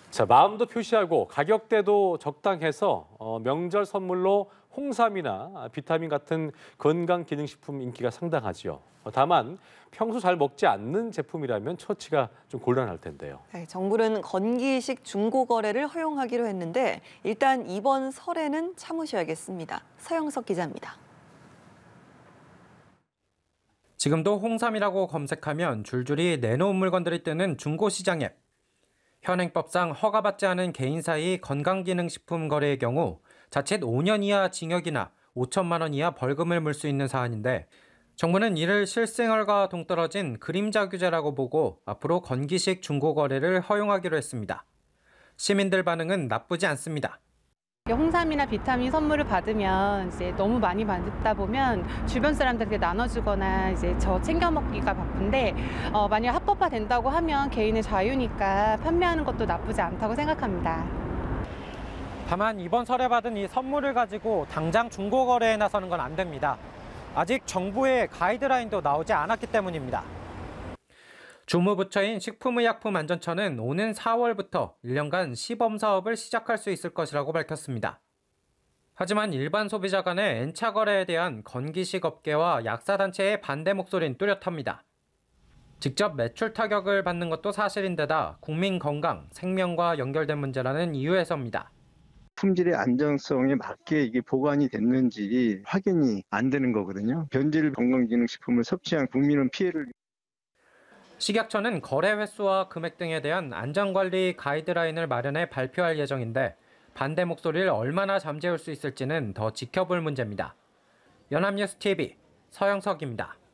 자, 마음도 표시하고 가격대도 적당해서 명절 선물로 홍삼이나 비타민 같은 건강기능식품 인기가 상당하죠. 다만 평소 잘 먹지 않는 제품이라면 처치가 좀 곤란할 텐데요. 네, 정부는 건기식 중고 거래를 허용하기로 했는데 일단 이번 설에는 참으셔야겠습니다. 서영석 기자입니다. 지금도 홍삼이라고 검색하면 줄줄이 내놓은 물건들이 뜨는 중고시장 앱. 현행법상 허가받지 않은 개인 사이 건강기능식품 거래의 경우 자칫 5년 이하 징역이나 5천만 원 이하 벌금을 물 수 있는 사안인데 정부는 이를 실생활과 동떨어진 그림자 규제라고 보고 앞으로 건기식 중고 거래를 허용하기로 했습니다. 시민들 반응은 나쁘지 않습니다. 홍삼이나 비타민 선물을 받으면 이제 너무 많이 받다 보면 주변 사람들에게 나눠주거나 이제 저 챙겨 먹기가 바쁜데 만약 합법화 된다고 하면 개인의 자유니까 판매하는 것도 나쁘지 않다고 생각합니다. 다만 이번 설에 받은 이 선물을 가지고 당장 중고 거래에 나서는 건 안 됩니다. 아직 정부의 가이드라인도 나오지 않았기 때문입니다. 주무부처인 식품의약품안전처는 오는 4월부터 1년간 시범 사업을 시작할 수 있을 것이라고 밝혔습니다. 하지만 일반 소비자 간의 N차 거래에 대한 건기식 업계와 약사단체의 반대 목소리는 뚜렷합니다. 직접 매출 타격을 받는 것도 사실인데다 국민 건강, 생명과 연결된 문제라는 이유에서입니다. 품질의 안정성에 맞게 이게 보관이 됐는지 확인이 안 되는 거거든요. 변질 건강기능식품을 섭취한 국민은 피해를. 식약처는 거래 횟수와 금액 등에 대한 안전관리 가이드라인을 마련해 발표할 예정인데 반대 목소리를 얼마나 잠재울 수 있을지는 더 지켜볼 문제입니다. 연합뉴스 TV 서영석입니다.